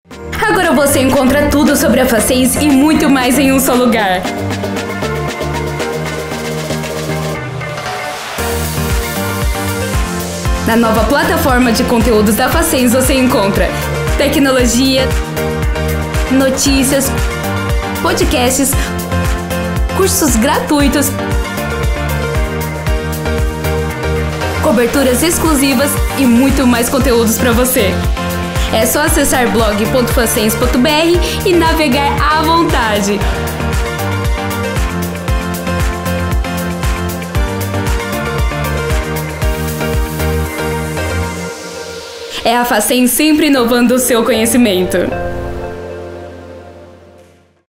Agora você encontra tudo sobre a Facens e muito mais em um só lugar. Na nova plataforma de conteúdos da Facens você encontra tecnologia, notícias, podcasts, cursos gratuitos, coberturas exclusivas e muito mais conteúdos para você. É só acessar blog.facens.br e navegar à vontade. É a Facens sempre inovando o seu conhecimento.